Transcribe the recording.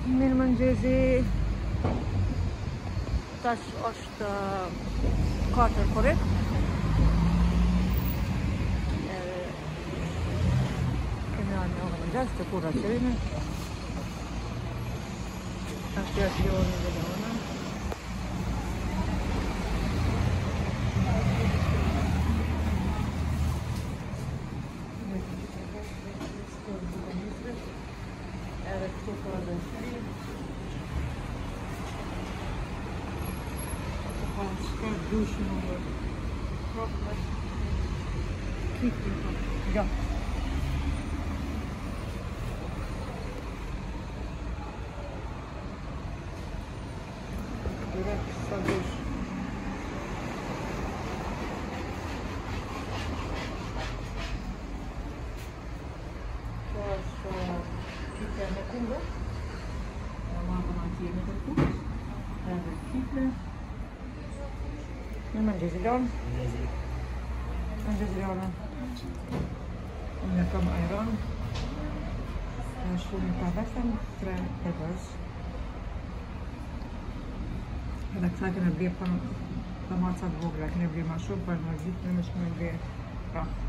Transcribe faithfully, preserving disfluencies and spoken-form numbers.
Min manġezi tax oċt Carter korrekt. Kien għanna għana ġasta kura ċerina. Associazioni della donna. Ja. Direkt van dus. Zoals Kiepen en Koende. Dan maken we hier met een koek. Dan hebben we Kiepen. Nu mangiare dan. Mangiare dan. En dan kan ayran. En schoenen tabasan, tre peppers. هذاك ساكن بلي بطماطة بوغلا كنا بلي مشروب بالمزيد مش من بلي